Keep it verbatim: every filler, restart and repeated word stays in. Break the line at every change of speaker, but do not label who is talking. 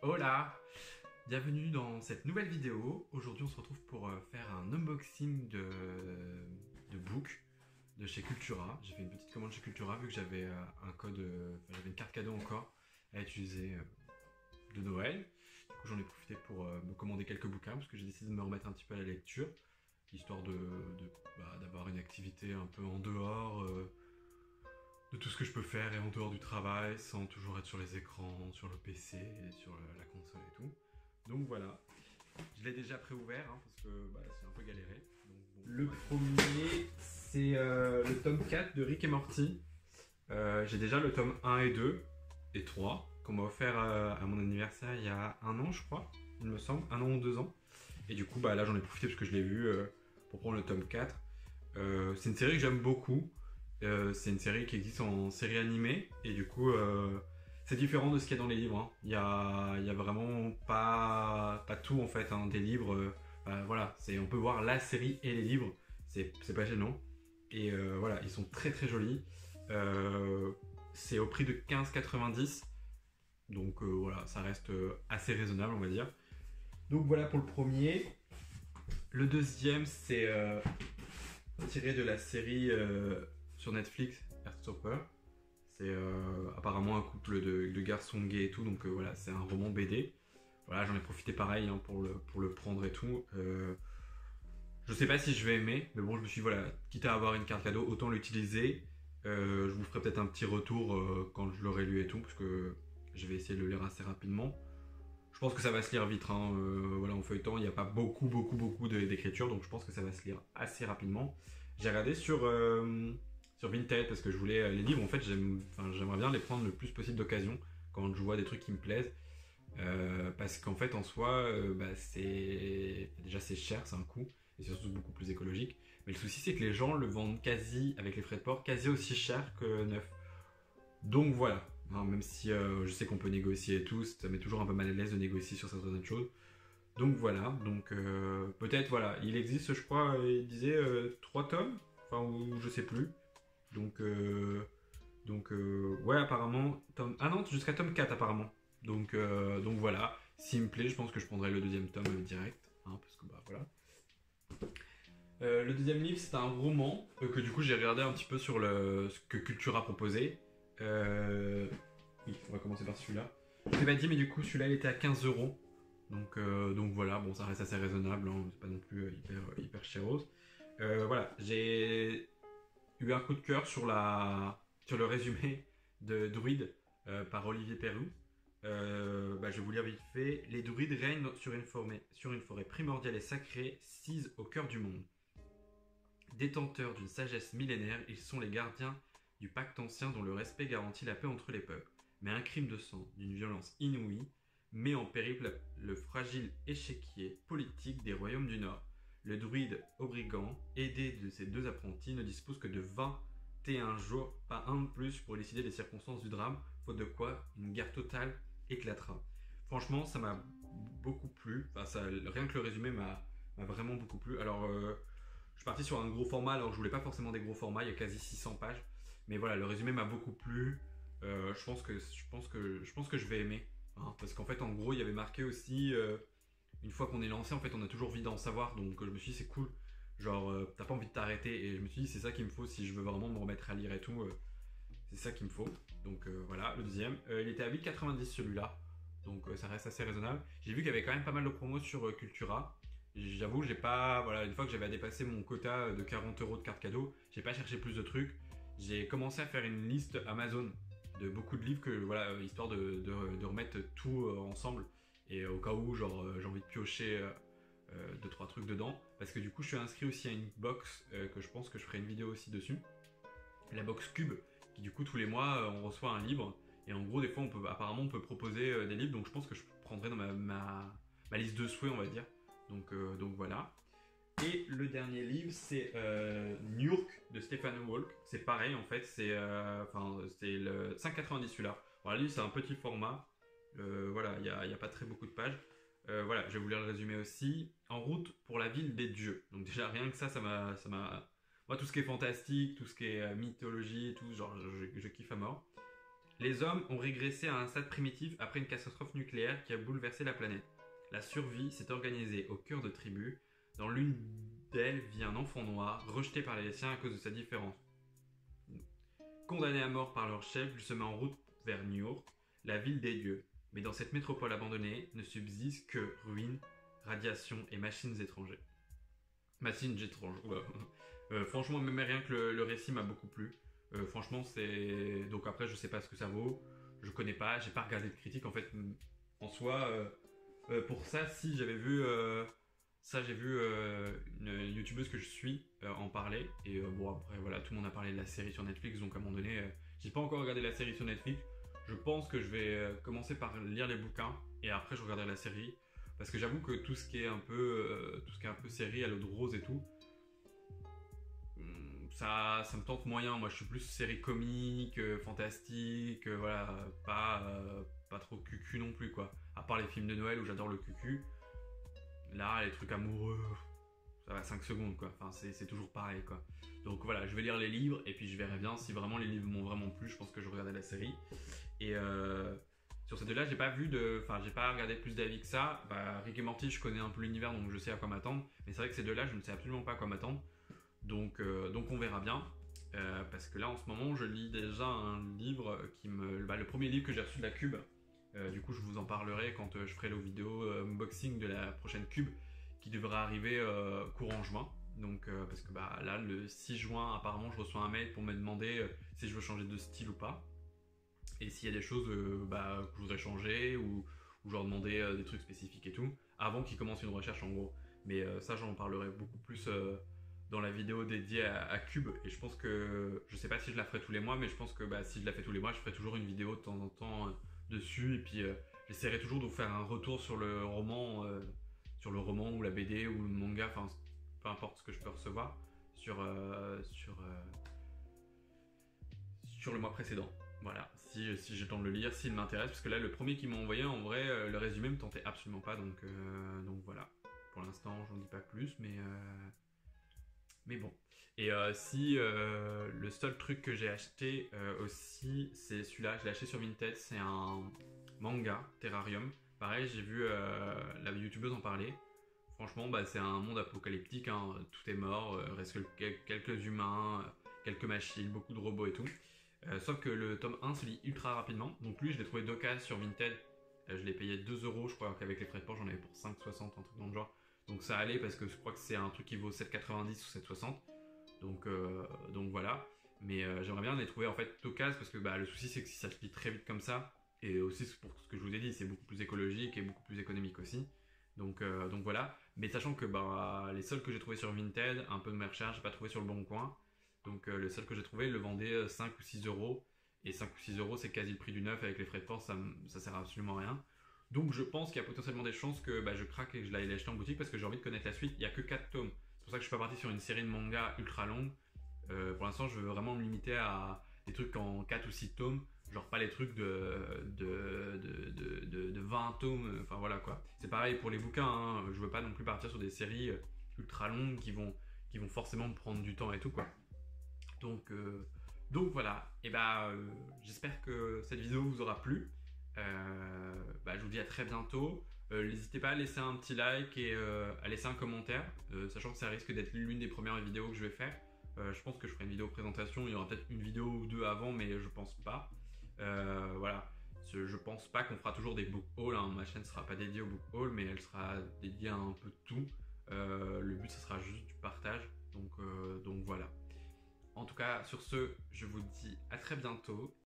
Hola! Bienvenue dans cette nouvelle vidéo. Aujourd'hui on se retrouve pour euh, faire un unboxing de, de book de chez Cultura. J'ai fait une petite commande chez Cultura vu que j'avais euh, un code, euh, enfin, j'avais une carte cadeau encore à utiliser euh, de Noël. Du coup j'en ai profité pour euh, me commander quelques bouquins parce que j'ai décidé de me remettre un petit peu à la lecture, histoire de, de bah, d'avoir une activité un peu en dehors euh, de tout ce que je peux faire et en dehors du travail sans toujours être sur les écrans, sur le P C et sur la console et tout. Donc voilà, je l'ai déjà préouvert hein, parce que bah, c'est un peu galéré. Donc, bon, le ouais. Premier, c'est euh, le tome quatre de Rick et Morty. Euh, J'ai déjà le tome un et deux et trois qu'on m'a offert euh, à mon anniversaire il y a un an, je crois, il me semble, un an ou deux ans. Et du coup, bah, là j'en ai profité parce que je l'ai vu euh, pour prendre le tome quatre. Euh, c'est une série que j'aime beaucoup. Euh, c'est une série qui existe en série animée et du coup euh, c'est différent de ce qu'il y a dans les livres. Hein. Il y a, il y a vraiment pas, pas tout en fait hein, des livres. Euh, bah, voilà, c'est on peut voir la série et les livres. C'est c'est pas gênant. Et euh, voilà, ils sont très très jolis. Euh, c'est au prix de quinze quatre-vingt-dix. Donc euh, voilà, ça reste assez raisonnable on va dire. Donc voilà pour le premier. Le deuxième c'est euh, tiré de la série euh, sur Netflix, Heartstopper. C'est euh, apparemment un couple de, de garçons gays et tout, donc euh, voilà, c'est un roman B D. Voilà, j'en ai profité pareil hein, pour, le, pour le prendre et tout. Euh, je sais pas si je vais aimer, mais bon, je me suis dit, voilà, quitte à avoir une carte cadeau, autant l'utiliser. Euh, je vous ferai peut-être un petit retour euh, quand je l'aurai lu et tout, parce que je vais essayer de le lire assez rapidement. Je pense que ça va se lire vite, hein. euh, voilà, en feuilletant, il n'y a pas beaucoup, beaucoup, beaucoup d'écriture, donc je pense que ça va se lire assez rapidement. J'ai regardé sur, euh, sur Vinted parce que je voulais les livres, en fait, j'aimerais bien les prendre le plus possible d'occasion quand je vois des trucs qui me plaisent. Euh, parce qu'en fait, en soi, euh, bah, c'est déjà c'est cher, c'est un coût, et c'est surtout beaucoup plus écologique. Mais le souci, c'est que les gens le vendent quasi, avec les frais de port, quasi aussi cher que neuf. Donc voilà, hein, même si euh, je sais qu'on peut négocier et tout, ça met toujours un peu mal à l'aise de négocier sur certaines choses. Donc voilà, donc euh, peut-être voilà, il existe je crois, il disait euh, trois tomes, enfin ou je sais plus. Donc euh, donc euh, ouais apparemment, tome... ah non jusqu'à tome quatre apparemment. Donc, euh, donc voilà, s'il me plaît je pense que je prendrai le deuxième tome euh, direct, hein, parce que bah voilà. Euh, le deuxième livre c'est un roman euh, que du coup j'ai regardé un petit peu sur le, ce que Cultura a proposé. Euh... Oui, on va commencer par celui-là. Je t'ai pas dit mais du coup celui-là il était à quinze euros. Donc, euh, donc voilà, bon ça reste assez raisonnable, hein, c'est pas non plus hyper, hyper chéros. Euh, voilà, j'ai eu un coup de cœur sur, la, sur le résumé de Druide euh, par Olivier Perrou. Euh, bah, je vais vous lire vite fait. Les druides règnent sur une, forêt, sur une forêt primordiale et sacrée, sise au cœur du monde. Détenteurs d'une sagesse millénaire, ils sont les gardiens du pacte ancien dont le respect garantit la paix entre les peuples. Mais un crime de sang, d'une violence inouïe, met en péril le fragile échiquier politique des royaumes du Nord. Le druide Obrigan, aidé de ses deux apprentis, ne dispose que de vingt et un jours, pas un de plus, pour décider des circonstances du drame, faute de quoi une guerre totale éclatera. Franchement, ça m'a beaucoup plu. Enfin, ça, rien que le résumé m'a vraiment beaucoup plu. Alors, euh, je suis parti sur un gros format, alors je voulais pas forcément des gros formats, il y a quasi six cents pages. Mais voilà, le résumé m'a beaucoup plu. Euh, je, pense que, je, pense que, je pense que je vais aimer. Hein, parce qu'en fait, en gros, il y avait marqué aussi, euh, une fois qu'on est lancé, en fait, on a toujours envie d'en savoir. Donc, je me suis dit, c'est cool. Genre, euh, t'as pas envie de t'arrêter. Et je me suis dit, c'est ça qu'il me faut si je veux vraiment me remettre à lire et tout. Euh, c'est ça qu'il me faut. Donc, euh, voilà, le deuxième. Euh, il était à huit quatre-vingt-dix celui-là. Donc, euh, ça reste assez raisonnable. J'ai vu qu'il y avait quand même pas mal de promos sur euh, Cultura. J'avoue, j'ai pas. Voilà, une fois que j'avais dépassé mon quota de quarante euros de cartes cadeaux, j'ai pas cherché plus de trucs. J'ai commencé à faire une liste Amazon de beaucoup de livres que voilà, histoire de, de, de remettre tout euh, ensemble et au cas où genre euh, j'ai envie de piocher euh, euh, deux trois trucs dedans parce que du coup je suis inscrit aussi à une box euh, que je pense que je ferai une vidéo aussi dessus, la box Cube qui du coup tous les mois euh, on reçoit un livre et en gros des fois on peut apparemment on peut proposer euh, des livres, donc je pense que je prendrai dans ma, ma, ma liste de souhaits on va dire, donc, euh, donc voilà. Et le dernier livre, c'est euh, New York de Stephen Wolk. C'est pareil en fait, c'est euh, le cinq quatre-vingt-dix celui-là. Bon, le livre c'est un petit format, euh, voilà, il n'y a, a pas très beaucoup de pages. Euh, voilà, je vais vous lire le résumé aussi. En route pour la ville des dieux. Donc déjà rien que ça, ça m'a, ça m'a, moi tout ce qui est fantastique, tout ce qui est euh, mythologie, et tout, genre je, je kiffe à mort. Les hommes ont régressé à un stade primitif après une catastrophe nucléaire qui a bouleversé la planète. La survie s'est organisée au cœur de tribus. Dans l'une d'elles vit un enfant noir, rejeté par les siens à cause de sa différence. Condamné à mort par leur chef, il se met en route vers Niur, la ville des dieux. Mais dans cette métropole abandonnée ne subsistent que ruines, radiations et machines étrangères. Machines étranges, ouais. euh, Franchement, même rien que le, le récit m'a beaucoup plu. Euh, franchement, c'est... Donc après, je sais pas ce que ça vaut. Je connais pas, j'ai pas regardé de critique. En fait, en soi, euh, euh, pour ça, si j'avais vu... Euh, ça, j'ai vu euh, une youtubeuse que je suis euh, en parler. Et euh, bon, après, voilà, tout le monde a parlé de la série sur Netflix. Donc à un moment donné, euh, j'ai pas encore regardé la série sur Netflix. Je pense que je vais euh, commencer par lire les bouquins. Et après, je regarderai la série. Parce que j'avoue que tout ce qui est un peu, euh, tout ce qui est un peu série à l'eau de rose et tout, ça, ça me tente moyen. Moi, je suis plus série comique, euh, fantastique, euh, voilà, pas, euh, pas trop cucu non plus, quoi. À part les films de Noël où j'adore le cucu. Là, les trucs amoureux, ça va cinq secondes, quoi. Enfin, c'est toujours pareil, quoi. Donc voilà, je vais lire les livres et puis je verrai bien si vraiment les livres m'ont vraiment plu. Je pense que je regardais la série. Et euh, sur ces deux-là, j'ai pas vu de, enfin, j'ai pas regardé plus d'avis que ça. Bah, Rick et Morty, je connais un peu l'univers, donc je sais à quoi m'attendre. Mais c'est vrai que ces deux-là, je ne sais absolument pas à quoi m'attendre. Donc, euh, donc on verra bien. Euh, parce que là, en ce moment, je lis déjà un livre qui me, bah, le premier livre que j'ai reçu de la Cube. Euh, du coup, je vous en parlerai quand euh, je ferai la vidéo euh, unboxing de la prochaine Cube qui devrait arriver euh, courant juin. Donc, euh, parce que bah, là, le six juin, apparemment, je reçois un mail pour me demander euh, si je veux changer de style ou pas. Et s'il y a des choses euh, bah, que je voudrais changer ou, ou je leur demander euh, des trucs spécifiques et tout, avant qu'ils commencent une recherche en gros. Mais euh, ça, j'en parlerai beaucoup plus euh, dans la vidéo dédiée à, à Cube. Et je pense que, je sais pas si je la ferai tous les mois, mais je pense que bah, si je la fais tous les mois, je ferai toujours une vidéo de temps en temps euh, dessus. Et puis euh, j'essaierai toujours de vous faire un retour sur le roman, euh, sur le roman ou la B D ou le manga, enfin peu importe ce que je peux recevoir, sur, euh, sur, euh, sur le mois précédent. Voilà, si, si j'ai le temps de le lire, s'il m'intéresse, parce que là, le premier qui m'a envoyé, en vrai, euh, le résumé me tentait absolument pas, donc, euh, donc voilà. Pour l'instant, j'en dis pas plus, mais, euh, mais bon. Et euh, si euh, le seul truc que j'ai acheté euh, aussi, c'est celui-là, je l'ai acheté sur Vinted, c'est un manga, Terrarium. Pareil, j'ai vu euh, la youtubeuse en parler. Franchement, bah, c'est un monde apocalyptique, hein. Tout est mort, euh, reste que quelques humains, quelques machines, beaucoup de robots et tout. Euh, sauf que le tome un se lit ultra rapidement. Donc lui, je l'ai trouvé d'occasion sur Vinted. Euh, je l'ai payé deux euros, je crois qu'avec les frais de port, j'en avais pour cinq soixante, un truc dans le genre. Donc ça allait parce que je crois que c'est un truc qui vaut sept quatre-vingt-dix ou sept soixante. Donc, euh, donc voilà. Mais euh, j'aimerais bien les trouver en fait d'occasion parce que bah, le souci c'est que si ça se lit très vite comme ça, et aussi pour ce que je vous ai dit, c'est beaucoup plus écologique et beaucoup plus économique aussi. Donc, euh, donc voilà. Mais sachant que bah, les seuls que j'ai trouvé sur Vinted, un peu de mes recherches, j'ai pas trouvé sur le bon coin. Donc euh, le seul que j'ai trouvé, il le vendait cinq ou six euros. Et cinq ou six euros, c'est quasi le prix du neuf avec les frais de port, ça, ça sert à absolument à rien. Donc je pense qu'il y a potentiellement des chances que bah, je craque et que je l'aille l'acheter en boutique parce que j'ai envie de connaître la suite. Il n'y a que quatre tomes. C'est pour ça que je suis pas parti sur une série de mangas ultra longue. Euh, pour l'instant, je veux vraiment me limiter à des trucs en quatre ou six tomes. Genre pas les trucs de, de, de, de, de, de vingt tomes. Enfin voilà quoi. C'est pareil pour les bouquins. Hein. Je veux pas non plus partir sur des séries ultra longues qui vont, qui vont forcément me prendre du temps et tout quoi. Donc, euh, donc voilà, et bah euh, j'espère que cette vidéo vous aura plu. Euh, bah, je vous dis à très bientôt. Euh, N'hésitez pas à laisser un petit like et euh, à laisser un commentaire, euh, sachant que ça risque d'être l'une des premières vidéos que je vais faire. Euh, je pense que je ferai une vidéo présentation, il y aura peut-être une vidéo ou deux avant, mais je pense pas. Euh, voilà, je pense pas qu'on fera toujours des book hauls, hein. Ma chaîne ne sera pas dédiée au book haul, mais elle sera dédiée à un peu de tout. Euh, le but, ce sera juste du partage, donc, euh, donc voilà. En tout cas, sur ce, je vous dis à très bientôt